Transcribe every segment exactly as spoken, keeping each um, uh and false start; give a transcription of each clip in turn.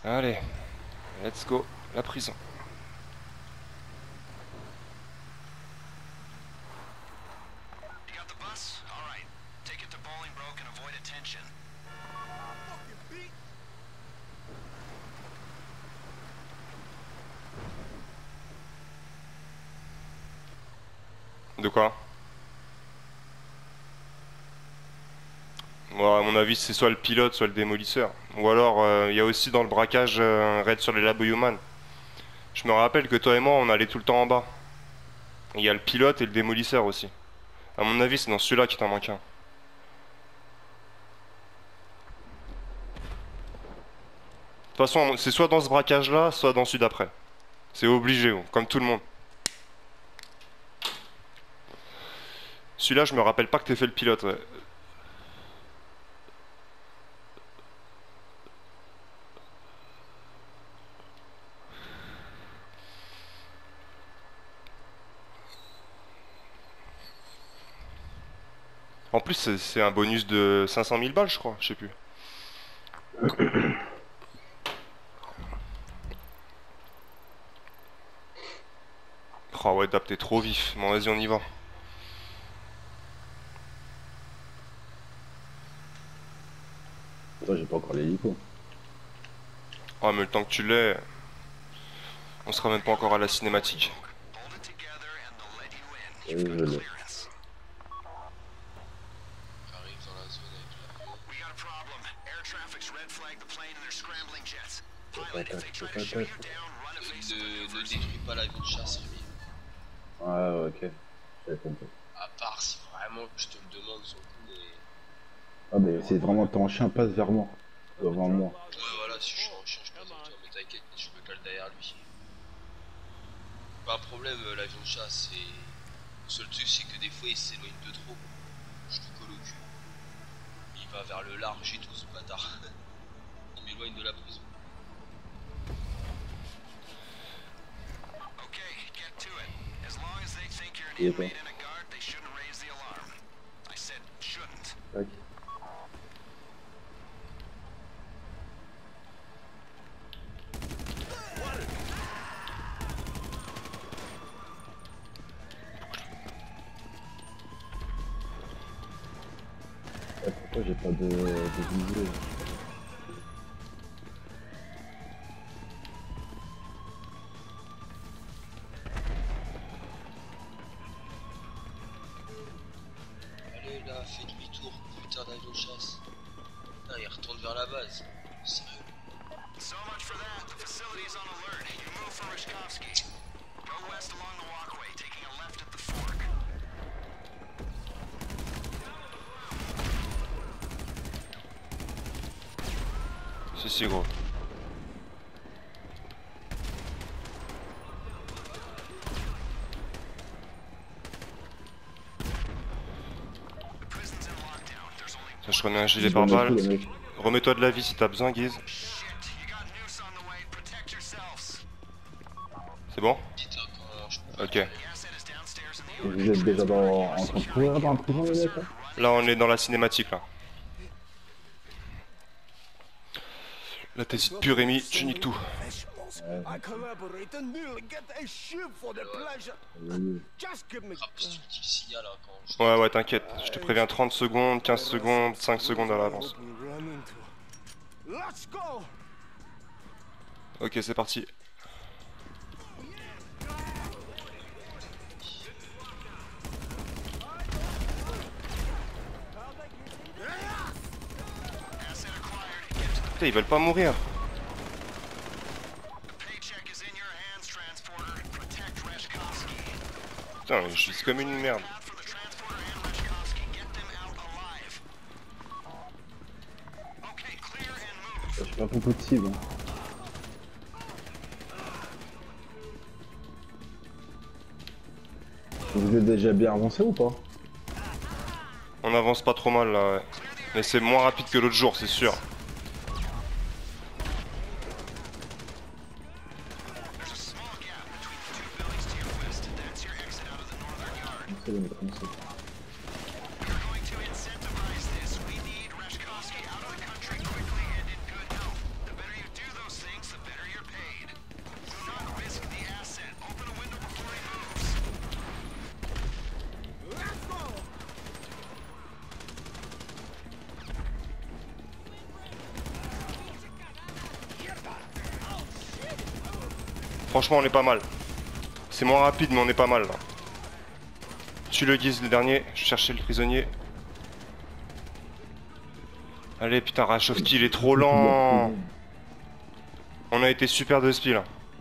Allez, let's go, la prison. De quoi? Bon, à mon avis, c'est soit le pilote, soit le démolisseur. Ou alors, il euh, y a aussi dans le braquage euh, un raid sur les labos human. Je me rappelle que toi et moi, on allait tout le temps en bas. Il y a le pilote et le démolisseur aussi. À mon avis, c'est dans celui-là qu'il t'en manque un. De toute façon, c'est soit dans ce braquage-là, soit dans celui d'après. C'est obligé, oh, comme tout le monde. Celui-là, je me rappelle pas que t'aies fait le pilote, ouais. En plus, c'est un bonus de cinq cent mille balles, je crois, je sais plus. Oh ouais, Dap, t'es trop vif. Bon, vas-y, on y va. Attends, j'ai pas encore l'hélico. Oh, mais le temps que tu l'aies, on sera même pas encore à la cinématique. Oui, je l'ai. Ne, ne détruis pas l'avion de chasse, Rémi. Ouais, ok. J'avais compris. À part si vraiment je te le demande sur le coup, mais... Ah, mais c'est vraiment ton chien passe vers moi. Devant moi. Ouais, voilà, si je suis en chien, je passe devant toi, mais t'inquiète, je me cale derrière lui. Pas un problème, euh, l'avion de chasse, c'est... Le seul truc, c'est que des fois, il s'éloigne de trop. Je te colle au cul. Il va vers le large et tout, ce bâtard. Il m'éloigne de la prison. Et toi? Tac. Eh, pourquoi j'ai pas de, de visée? Allez là, fais demi-tour, putain d'avion de chasse. Putain, il retourne vers la base. Sérieux. So much for that. The facility is on alert. You move for Rishkovsky. Go west along the walkway, taking a left at the fork. Si, si, gros. Ça, je remets un gilet par balle. Remets-toi de la vie si t'as besoin, Guise. C'est bon? Ok. Vous êtes déjà dans, en train de courir dans la prison, les mecs, là? Là, on est dans la cinématique, là. Là, t'hésites plus, Rémi, tu niques tout. I collaborate and nearly get a ship for the pleasure. Just give me. Ah, parce que tu me signales hein, quand je... Ouais, ouais, t'inquiète. Je te préviens trente secondes, quinze secondes, cinq secondes à l'avance. Let's go. Ok, c'est parti. Putain, ils veulent pas mourir. Putain, je suis comme une merde. J'ai pas beaucoup de cibles. Hein. Vous êtes déjà bien avancé ou pas? On avance pas trop mal là, ouais. Mais c'est moins rapide que l'autre jour, c'est sûr. C'est bon, commencez. Franchement, on est pas mal. C'est moins rapide, mais on est pas mal là. Tu le guise le dernier. Je cherchais le prisonnier. Allez, putain, Rachovski, il est trop lent. On a été super de spi là.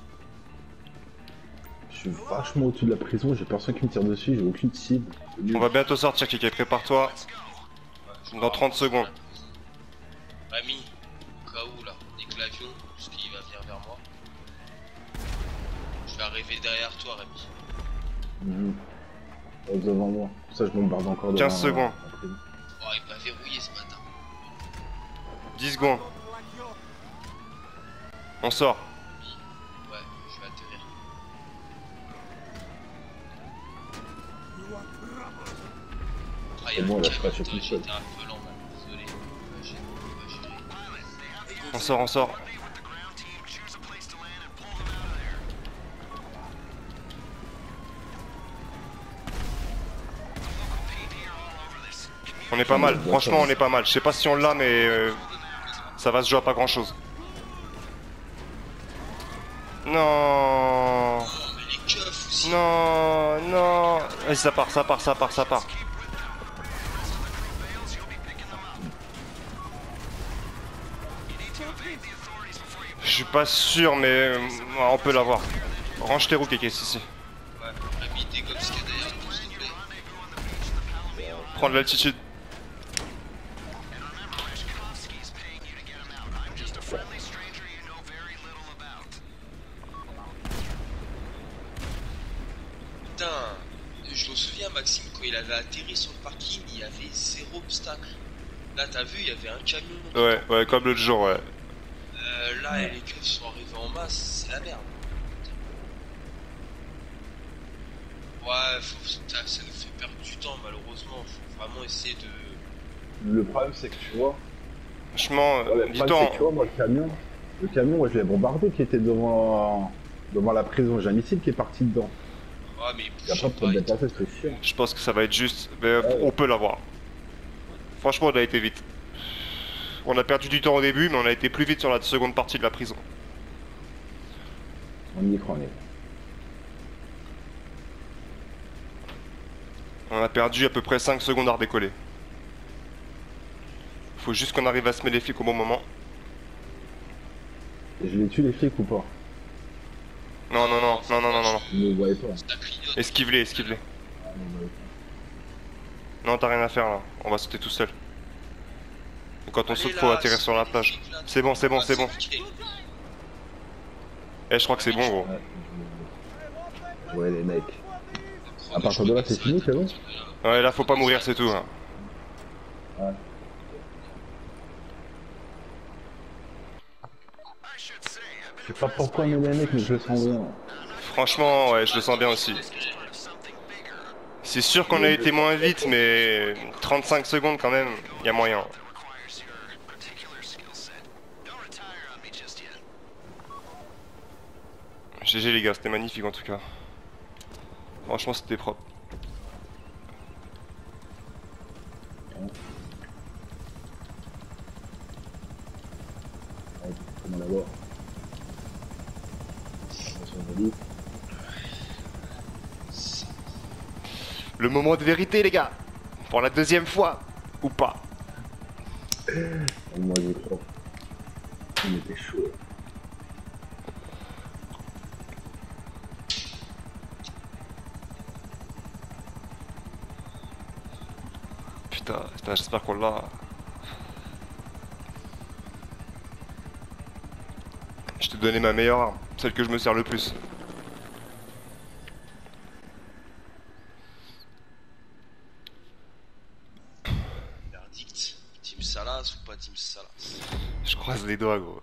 Je suis vachement au-dessus de la prison, j'ai personne qui me tire dessus, j'ai aucune cible. On va bientôt sortir, Kiki, prépare-toi. Dans trente secondes. Rémi, au cas où là, dès que l'avion, parce qu'il va venir vers moi. Je vais arriver derrière toi, Rémi. Mmh. Oh, devant moi, ça je bombarde encore devant. quinze secondes. Euh, Oh, il m'a verrouillé ce matin. dix secondes. On sort. Ouais, je vais atterrir. Ah, il y a C'est bon, un là, je camion, passe tout putain, seul. j'étais un peu lent, man. Désolé. On va gérer, on va gérer. On sort, on sort. On est pas mal, franchement on est pas mal. Je sais pas si on l'a mais euh, ça va se jouer à pas grand chose. Non, Oh, mais les keufs aussi. non, non. Vas-y, ça part, ça part, ça part, ça part. Je suis pas sûr mais euh, on peut l'avoir. Range tes roues, Kéké, si si. Ouais, Rémi, dégomme ce qu'il y a derrière nous, s'il te plaît. Prends de l'altitude. Putain, je me souviens, Maxime, quand il avait atterri sur le parking, il y avait zéro obstacle. Là, t'as vu, il y avait un camion. Ouais, ouais, comme l'autre jour, ouais. Euh, là, les keufs sont arrivés en masse, c'est la merde. Ouais, faut, ça, ça nous fait perdre du temps, malheureusement. Faut vraiment essayer de. Le problème c'est que tu vois, Franchement, ouais, le dis-toi. problème c'est que tu vois, moi le camion, le camion, moi je l'ai bombardé qui était devant, devant la prison, j'ai un missile qui est parti dedans. Ouais, mais Il y a pas de pas, problème il- de dépasser, c'est chiant. Je pense que ça va être juste, mais Ouais. on peut l'avoir. Franchement, on a été vite. On a perdu du temps au début, mais on a été plus vite sur la seconde partie de la prison. On y croit, on y est. On a perdu à peu près cinq secondes à redécoller. Faut juste qu'on arrive à se mettre les flics au bon moment. Et je les tue les flics ou pas? Non, non, non, non, non, non, non, non. Vous ne voyez pas. Ça clignote. Esquive-les, esquive-les. Ah, vous voyez pas. Non, t'as rien à faire là. On va sauter tout seul. Et quand on Allez, saute, là, faut atterrir sur la c'est- plage. C'est bon, c'est bon, Ah, c'est bon. nickel. Eh, je crois que c'est bon, gros. Ouais, je- ouais les mecs. À partir de là, c'est fini, c'est bon? Ouais, là, faut pas mourir, c'est tout. Hein. Ouais. Je sais pas pourquoi mais les mecs, mais je le sens bien. Franchement, ouais, je le sens bien aussi. C'est sûr qu'on a été moins vite, mais trente-cinq secondes quand même, y a moyen. G G les gars, c'était magnifique en tout cas. Franchement, c'était propre. Ouais, comment l'avoir? Attention, Valide. Le moment de vérité, les gars. Pour la deuxième fois, ou pas. Moi, j'y crois. Il était chaud. Là. Putain, putain, j'espère qu'on l'a. Je t'ai donné ma meilleure arme, celle que je me sers le plus. Verdict. Team Salas ou pas Team Salas? Je croise les doigts, gros.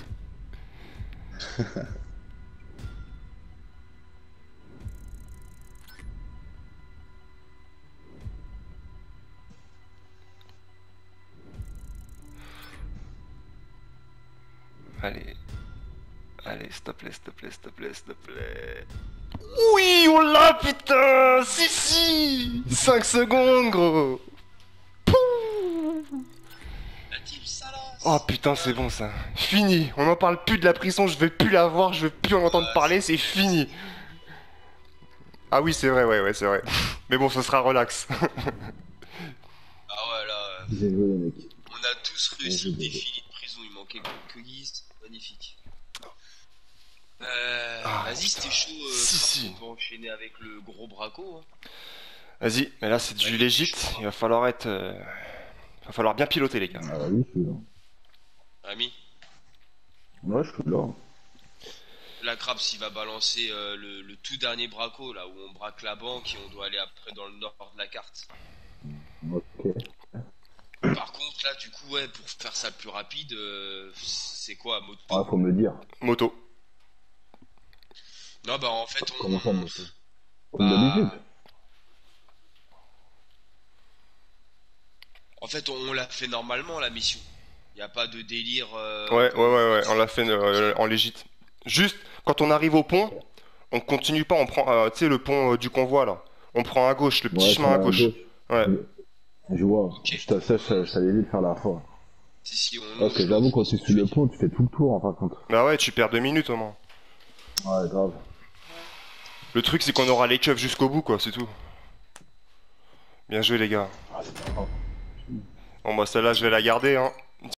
Allez. Allez, s'il te plaît, s'il te plaît, s'il te plaît, s'il te plaît. Oui, on l'a, putain. Si, si. cinq secondes, gros. Pouh. La Team Salas! Oh putain, c'est bon ça. Fini. On n'en parle plus de la prison, je veux plus la voir, je veux plus en entendre Ouais, parler, c'est fini. Ah oui, c'est vrai, ouais, ouais, c'est vrai. Mais bon, ce sera relax. Ah ouais, là, euh, J'ai joué les mecs. on a tous réussi le Ouais, défi de prison, il manquait que Guise, magnifique. Euh, Ah, vas-y, c'était chaud, euh, Si, Kraft, si. on peut enchaîner avec le gros braco. Hein. Vas-y, mais là c'est du légit, il va falloir être... euh, Il va falloir bien piloter les gars. Ah oui, je suis là. Ami, Ouais, je suis là. la Kraps, il va balancer euh, le, le tout dernier braco, là où on braque la banque et on doit aller après dans le nord de la carte. Ok. Par contre, là, du coup, ouais, pour faire ça plus rapide, euh, c'est quoi, moto? Ah, faut me dire. Moto. Non, bah en fait, on... Comment ça, moto Comme Bah, d'habitude. en fait, on, on l'a fait normalement, la mission. Y a pas de délire... euh, Ouais, ouais, comme- ouais, ouais, on l'a fait euh, en légit. Juste, quand on arrive au pont, on continue pas, on prend, euh, tu sais, le pont euh, du convoi là. On prend à gauche, le petit Ouais, chemin sur à la gauche. Ouais. Je, je vois. Ok. Je t'assèche, je, je t'avais dit de faire la fois. Si, si, on Parce que j'avoue, quand tu suis le pont, tu fais tout le tour en fin de compte. Bah ouais, tu perds deux minutes au moins. Ouais, grave. Le truc, c'est qu'on aura les keufs jusqu'au bout, quoi, c'est tout. Bien joué, les gars. Ah, c'est pas grave. Bon, bah celle-là, je vais la garder, hein.